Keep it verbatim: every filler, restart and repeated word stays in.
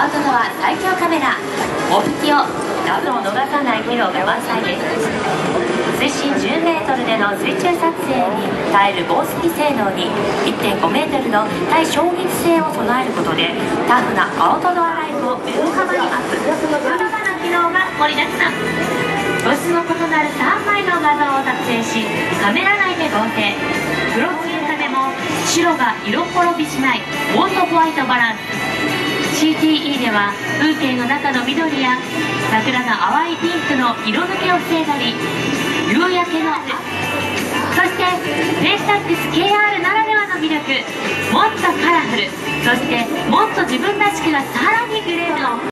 アウトドア最強カメラオプティオ、ラブを逃さない機能が満載です。水深じゅうメートルでの水中撮影に耐える防水性能に いってんごメートルの耐衝撃性を備えることでタフなアウトドアライフを大幅にアップ。さまざまな機能が盛りだくさん。露出の異なるさんまいの画像を撮影しカメラ内で合成。プロツインタでも白が色滅びしないオートホワイトバランス。 シーティーイー では風景の中の緑や桜の淡いピンクの色抜けを防いだり夕焼けのアップ、そしてフェイスタックス ケーアール ならではの魅力、もっとカラフル、そしてもっと自分らしくがさらにグレード。